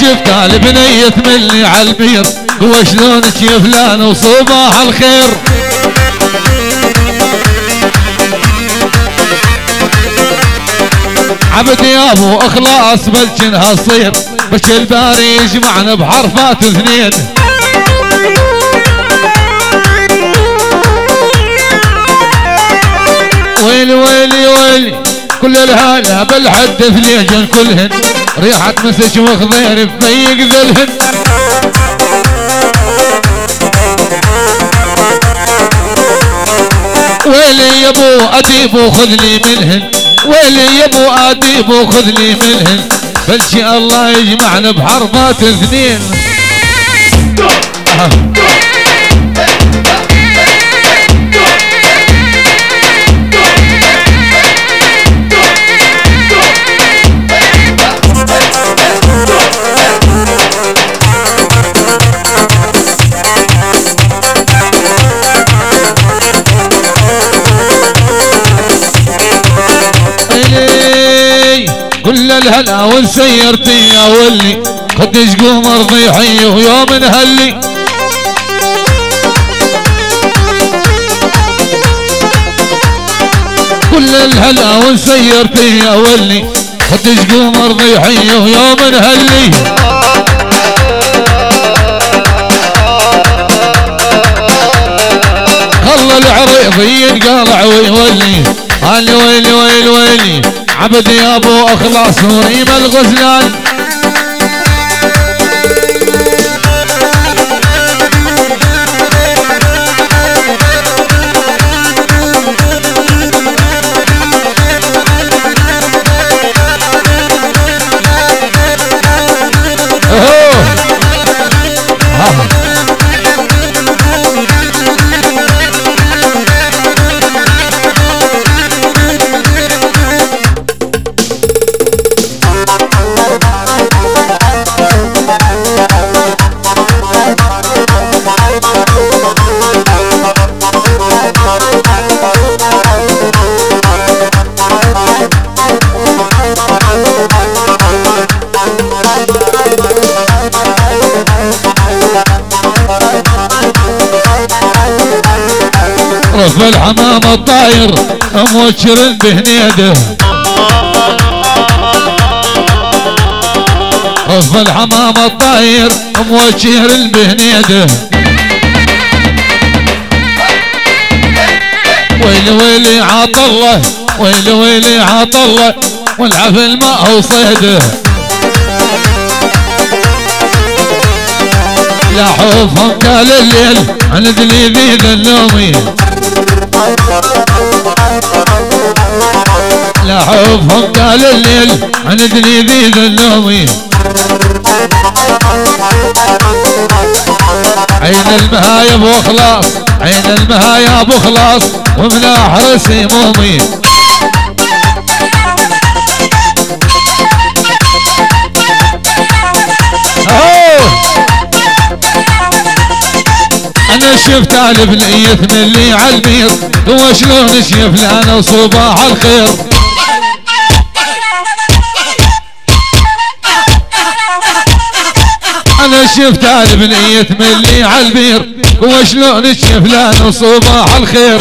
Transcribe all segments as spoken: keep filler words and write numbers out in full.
شفت البنية تملي عالبير وشلونك يا فلان وصباح الخير. عبد يا ابو اخلاص بلجنها تصير بش الباري يجمعنا بحرفات اثنين. ويلي ويلي ويلي كل الهلا بالحد ثليجن كلهن ريحة مسج وخضير بفيق ذلهن. ويلي يا ابو اديب وخذ لي منهن، ويلي يا ابو اديب وخذ لي منهن، بلشي الله يجمعنا بحرفات اثنين. آه. كل الهلا ونسيرتي يا ولي قديش قمر ضيحي ويوم نهلي. كل الهلا ونسيرتي يا ولي قديش قمر ضيحي ويوم نهلي. خلى العريضي ينقلع ويولي قال ويلي ويلي ويلي عبد يا ابو اخلاص وريم الغزلان. رف الحمام الطاير موشر بهنيده، رف الحمام الطاير موشر بهنيده. ويلي ويلي عطله ويلي ويلي عطله والعب الماء وصيده. لا حوفهم قال الليل عند لي ذي ذنومي، لا حوفهم قال الليل عند لي ذي ذنومي. عين المهايا ابو خلاص عين المهايا ابو خلاص وملاح راسي مومي. انا شفت البنية تملي عالبير وشلون شيف لنا وصباح الخير. انا شفت البنية تملي عالبير وشلون شيف لنا وصباح الخير.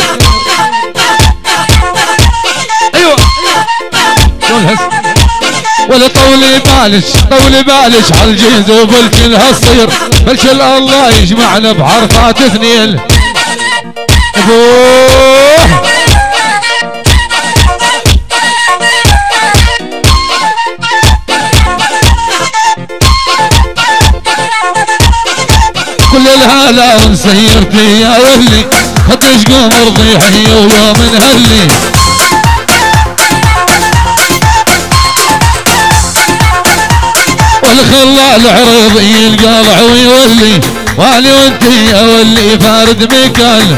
ايوه ولا طولي بالش طولي بالش عالجيز وبلكن هالصير بلكن الله يجمعنا بحرفات اثنين. ابوه كل الهلا ونسيرتي يا ولي قديش قمر ضيحي ويوم نهلي. والخلا العريض ينقلع ويولي والي وانتي يا ولي فارد ميكال.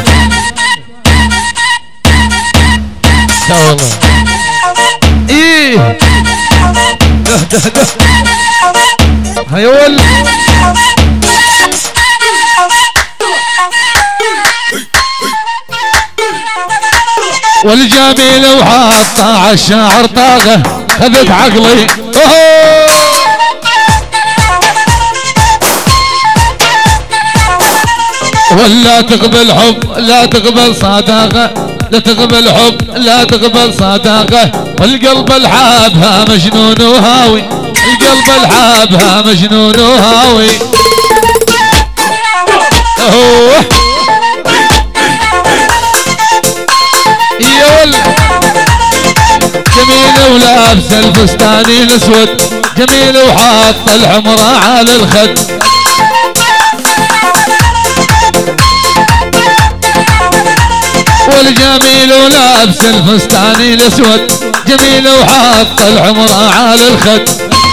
لا والله ايه ده ده ده هيا ولي والجميل وحاطه عالشعر طاقه خذت عقلي. اوه ولا تقبل حب لا تقبل صداقة، لا تقبل حب لا تقبل صداقة، والقلب الحابها مجنون وهاوي، القلب الحابها مجنون وهاوي. اوه يا ولد جميلة ولابسة الفستان الاسود، جميلة وحاط الحمرة على الخد، والجميل ولابس الفستان الاسود، جميل وحاط الحمرة على الخد.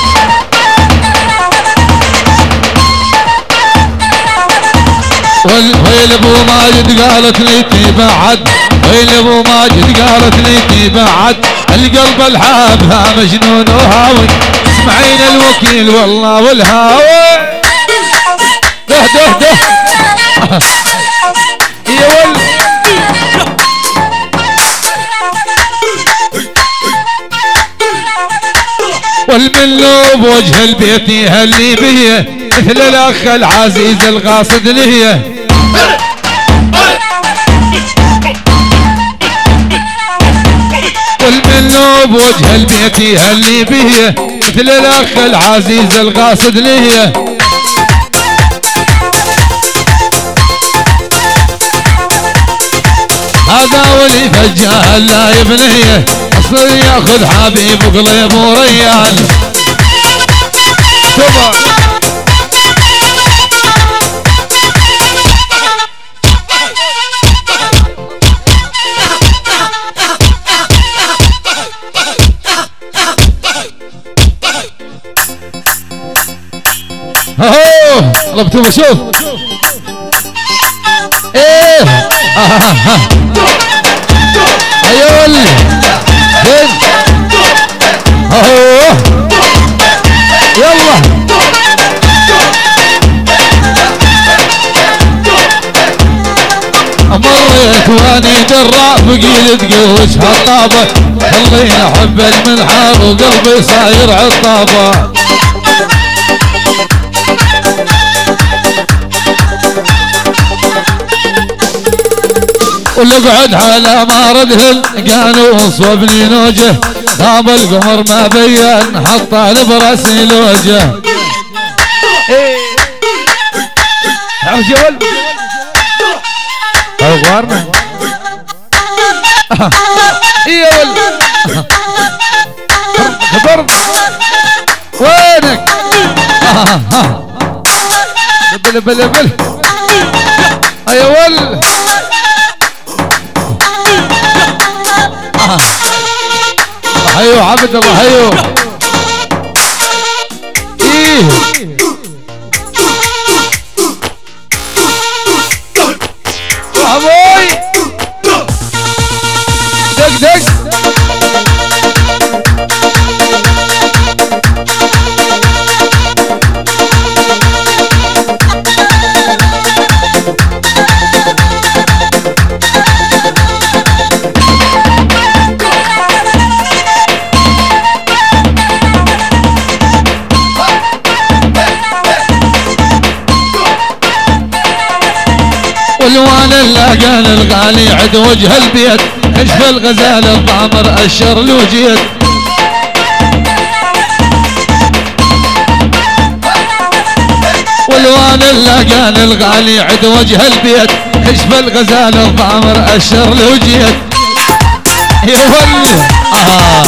ويل ابو ماجد قالت لي تبعد، ويل ابو ماجد قالت لي تبعد، القلب الحابها مجنون وهاوي، اسمعين الوكيل والله والهاوي. ده ده ده يا ولد والملوب وجه البيت يهلي بيه، مثل الاخ العزيز القاصد ليه. والملوب وجه البيت يهلي بيه، مثل الاخ العزيز القاصد ليه. هذا ولي فجاه لا يبنيه، اصلا ياخذ حبيب وقلب وريان. شوفه اهو طلبتوه شوف ايه ايوه اهو يلا مريت واني درع بقيل تقوش هالطابة، خليني احب المنحر وقلبي صاير عالطابة. ولقعد على مارد هل قانوس وابني نوجه، غاب القمر ما بين حطه لبراسي لوجه. ايه عرفت يا ولد اغوارنا ايه يا ولد خبرت وينك لبل لبل لبل يا ولد حيو عبد الله حيو ايه ابوي دق دق والوان اللقان الغالي عد وجه البيت، كشف الغزال الضامر اشر لوجيت. والوان اللقان الغالي عد وجه البيت، كشف الغزال الضامر اشر لوجيت. يا ولد آه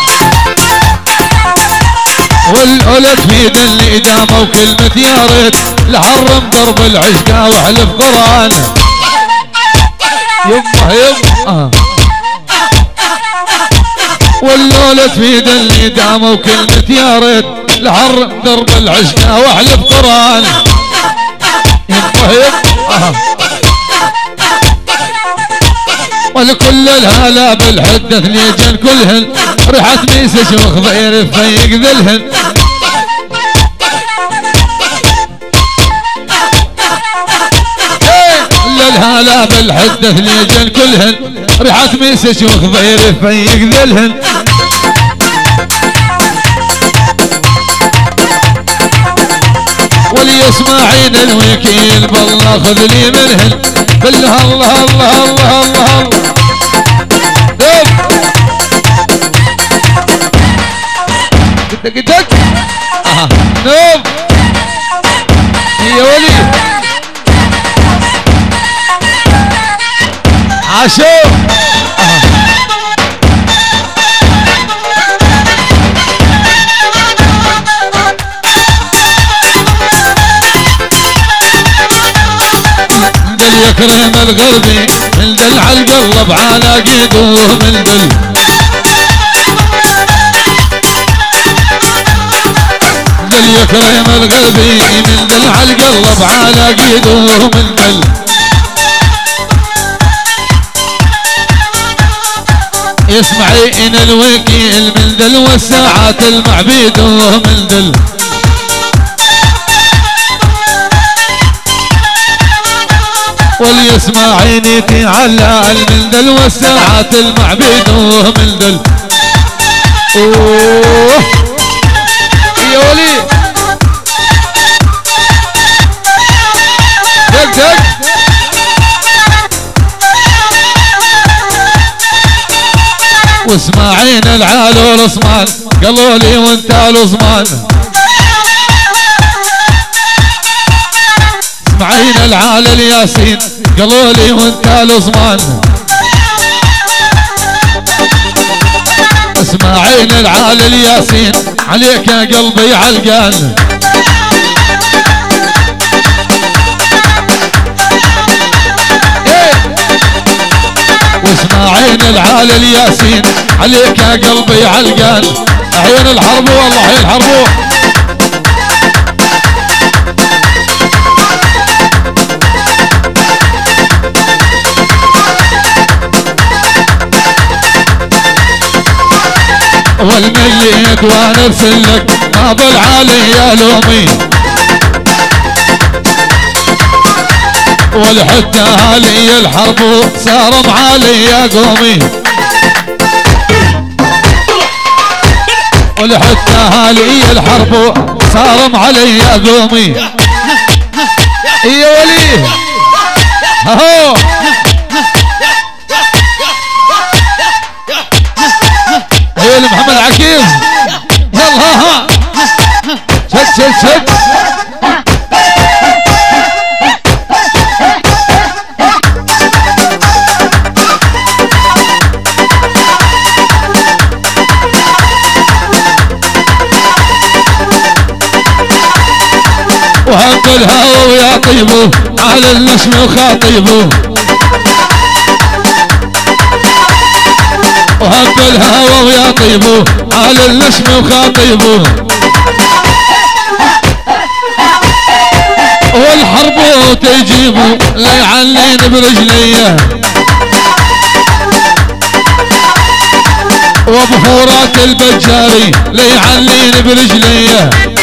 والأولى تفيد اللي دامه وكلمة يا ريت، لحرم درب العشقة واحلف قرآن. يمه يمه آه. والأولى تفيد اللي دامه وكلمة يا ريت، لحرم درب العشقة واحلف قرآن. يمه يمه آه. ولكل الهلا بالحدث ليجن كلهن، ريحة ميسش وخضير فيق ذلهن. الهلا بالحدث ليجن كلهن، ريحة ميسش وخضير فيق ذلهن. ولي اسماعيل الوكيل بالله خذ لي منهن بالله الله الله الله الله الله دق دق اها نوم يا ولي عاشو دل يكرم الغربي من دل على القلب على قيده من دل دل يكرم الغربي من دل على القلب على قيده من دل يسمعين الوكيل من دل والساعات المعبيد من دل وليسمع عيني تعلى المندل والساعات المعبيد من دل اوه يا ولي دق دق واسماعين العال والعثمان قالوا لي وانت العثمان اسماعين العال الياسين قالوا لي وانت العثمان اسماعين العال الياسين عليك يا قلبي علقان واسماعين العال الياسين عليك يا قلبي علقان عيون الحرب والله عيون الحرب والمليك وانا ارسلك ما بالعالي يا لومي والحتى هالي الحرب صار معالي يا قومي والحتى هالي الحرب صار معالي يا قومي يا ولي اهو عيون محمد عكيم يلا ها شد شد شد وهب الهوى ويا طيبه على النشم وخاطيبه وهب الهوى ويا طيبه على النشم وخاطيبه والحرب تجيبه ليعلين برجليه وبحورات البجاري ليعلين برجليه